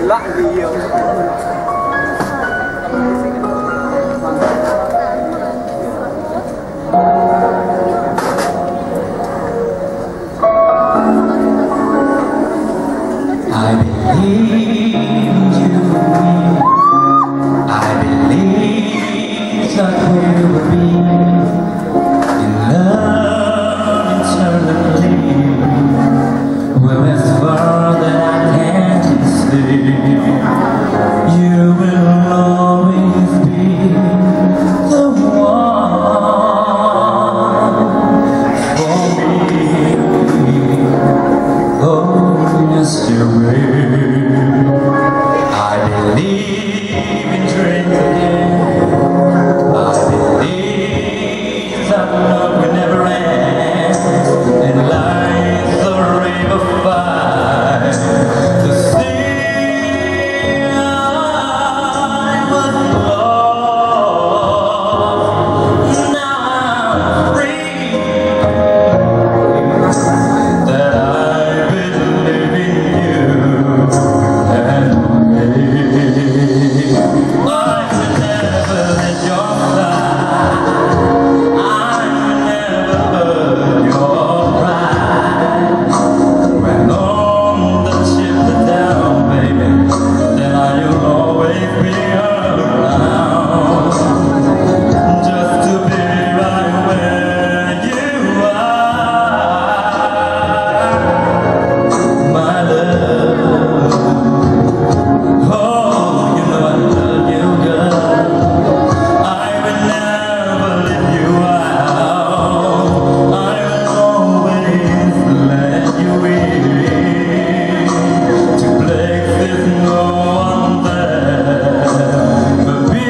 Loạn vì nhiều. I believe you and me. I believe that we will be in love eternally. Well, as far that I can see, you will always be the one for me. Oh, yes, you will. I believe in dreams again. I believe that love will never end. And life's a ring of fire to see. I was lost, now I'm free. That I believe in you and me. I will never let your side. I will never hurt your pride. When on the ship is down, baby, then I'll always be around, just to be right where you are, my love. Oh, you know I love you, girl. I will never leave you out. I will always let you in to places no one there but me.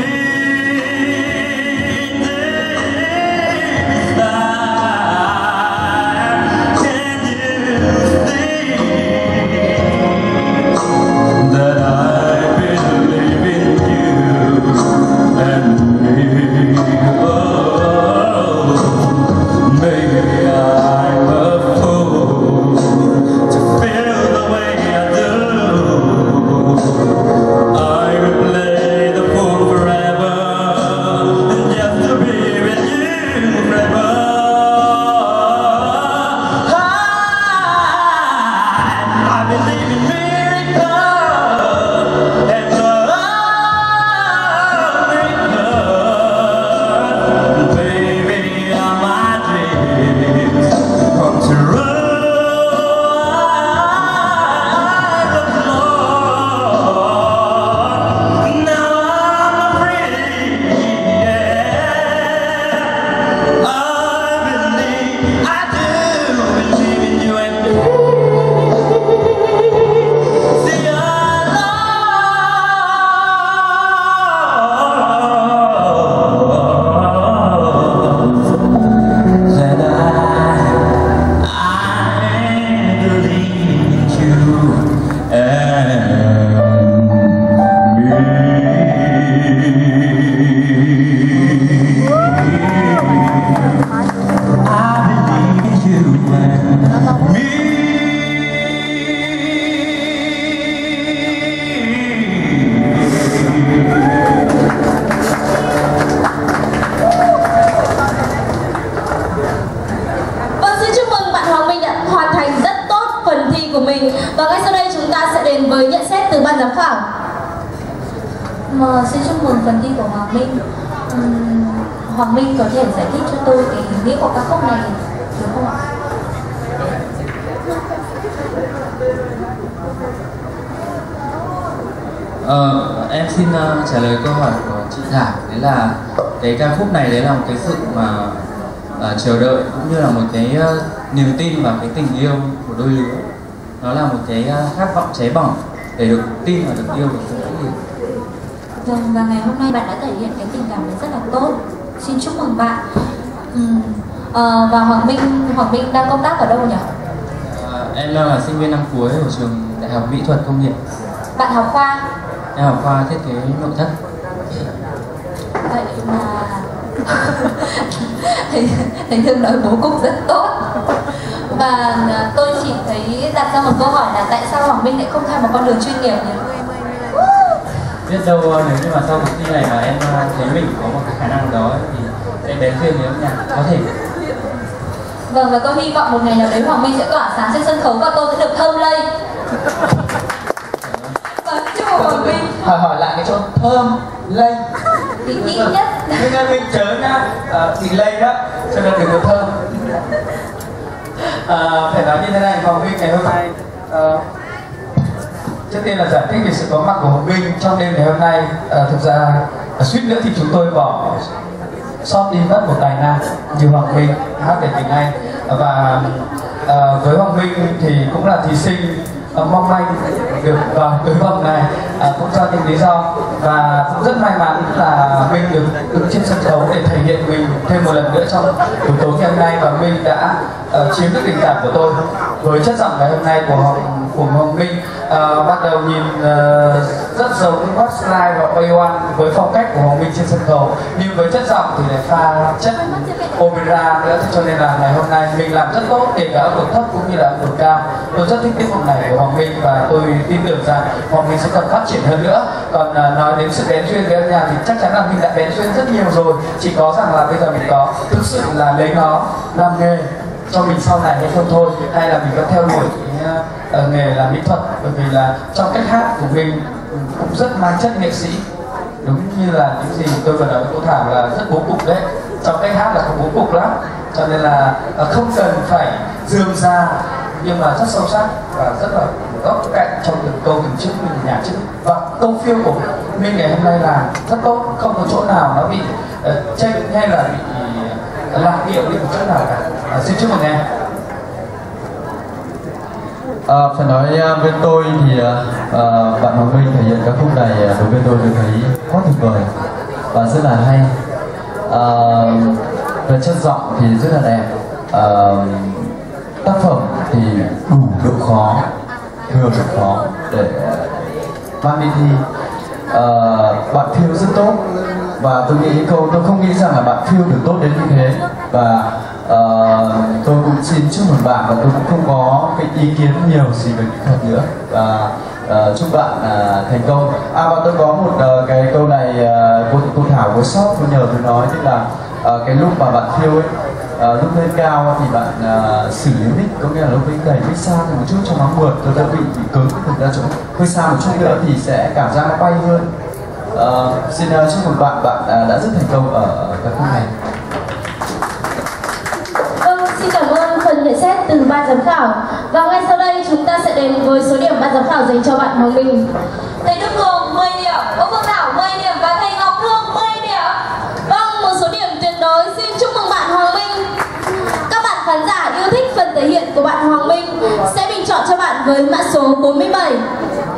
Can you see that I believe in you and me? Oh, maybe I'm a fool to feel the way I do. I will play the fool forever, just to be with you forever. I believe in miracles and miracles. Baby, all my dreams come true. Now I'm free. I do believe in you and me. See, that I believe in you and I believe in you and me. Vâng, xin chúc mừng bạn Hoàng Minh đã hoàn thành rất tốt phần thi của mình. Và ngay sau đây chúng ta sẽ đến với nhận xét từ ban giám khảo. Xin chúc mừng phần thi của Hoàng Minh. Hoàng Minh có thể giải thích cho tôi cái ý nghĩa của ca khúc này được không ạ? Em xin trả lời câu hỏi của chị Thảo. Đấy là cái ca khúc này, đấy là một cái sự mà chờ đợi, cũng như là một cái niềm tin vào cái tình yêu của đôi lứa. Nó là một cái khát vọng cháy bỏng để được tin và được yêu được sự vĩnh viễn. Vâng, và ngày hôm nay bạn đã thể hiện cái tình cảm này rất là tốt. Xin chúc mừng bạn. Và Hoàng Minh đang công tác ở đâu nhỉ? Em đang là sinh viên năm cuối của trường Đại học Mỹ thuật Công nghiệp. Bạn học khoa? Em học khoa thiết kế nội thất. Vậy mà thầy Thương nói bố cục rất tốt. Và tôi chỉ thấy đặt ra một câu hỏi là tại sao Hoàng Minh lại không theo một con đường chuyên nghiệp nhỉ? biết đâu nếu như mà sau cuộc thi này mà em thấy mình có một cái khả năng đó thì sẽ bén duyên với âm nhạc, có thể. Vâng, và tôi hy vọng một ngày nào đấy Hoàng Minh sẽ tỏa sáng trên sân khấu và tôi sẽ được thơm lây. Vâng, chúc mừng Hoàng Minh. Hỏi lại cái chỗ thơm lây Ý nhất. nhưng em mình chớ nhá, bị lây đó cho nên đừng có thơm. Phải nói như thế này, Hoàng Minh ngày hôm nay trước tiên là giải thích về sự có mặt của Hoàng Minh trong đêm ngày hôm nay. Thực ra suýt nữa thì chúng tôi bỏ sót đi mất một tài năng như Hoàng Minh hát về tiếng Anh. Và với Hoàng Minh thì cũng là thí sinh mong manh được vào đối vòng này cũng do những lý do, và cũng rất may mắn là Minh được đứng trên sân khấu để thể hiện mình thêm một lần nữa trong buổi tối ngày hôm nay, và Minh đã chiếm được tình cảm của tôi với chất giọng ngày hôm nay của Hoàng Minh. Bắt đầu nhìn rất giống Westlife và A1 với phong cách của Hoàng Minh trên sân khấu, nhưng với chất giọng thì lại pha chất opera nữa, cho nên là ngày hôm nay mình làm rất tốt, kể cả âm độ thấp cũng như là âm độ cao. Tôi rất thích tiết mục này của Hoàng Minh và tôi tin tưởng rằng Hoàng Minh sẽ còn phát triển hơn nữa. Còn nói đến sự bén duyên với âm nhạc thì chắc chắn là mình đã bén duyên rất nhiều rồi, chỉ có rằng là bây giờ mình có thực sự là lấy nó làm nghề cho mình sau này hay không thôi, hay là mình có theo đuổi cái nghề là mỹ thuật. Bởi vì là trong cách hát của mình cũng rất mang chất nghệ sĩ, đúng như là những gì tôi vừa nói với cô Thảo là rất bố cục đấy. Trong cách hát là không bố cục lắm, cho nên là không cần phải rườm rà nhưng mà rất sâu sắc và rất là góc cạnh trong từng câu từng chữ, từng nhạc chữ. Và câu phiêu của Minh ngày hôm nay là rất tốt, không có chỗ nào nó bị chênh hay là bị lạc điệu đi một chỗ nào cả. Xin chúc mừng em. Phải nói với tôi thì bạn Hoàng Minh thể hiện ca khúc này đối với tôi thấy quá tuyệt vời và rất là hay. Về chất giọng thì rất là đẹp, tác phẩm thì đủ độ khó, thừa độ khó để mang đi thi. Bạn phiêu rất tốt và tôi nghĩ tôi không nghĩ rằng là bạn phiêu được tốt đến như thế, và tôi cũng xin chúc mừng bạn, và tôi cũng không có cái ý kiến nhiều gì về kỹ thuật nữa, và chúc bạn thành công. Và tôi có một cái câu này cô Thảo có shop cô nhờ tôi nói, tức là cái lúc mà bạn phiêu ấy, lúc lên cao thì bạn xử lý mic, có nghĩa là lúc ấy đẩy mic xa một chút cho nó mượt, tôi đã bị cứng, thực ra chỗ hơi xa một chút nữa thì sẽ cảm giác nó bay hơn. Xin chúc mừng bạn, bạn đã rất thành công ở ca khúc này. Vâng, xin cảm ơn phần nhận xét từ ban giám khảo. Và ngay sau đây chúng ta sẽ đến với số điểm ban giám khảo dành cho bạn Hoàng Minh. Thầy Đức Hùng 10 điểm, cô Phương Thảo 10 điểm và thầy Ngọc Hương 10 điểm. Vâng, một số điểm tuyệt đối. Xin chúc mừng bạn Hoàng Minh. Các bạn khán giả yêu thích phần thể hiện của bạn Hoàng Minh sẽ bình chọn cho bạn với mã số 47.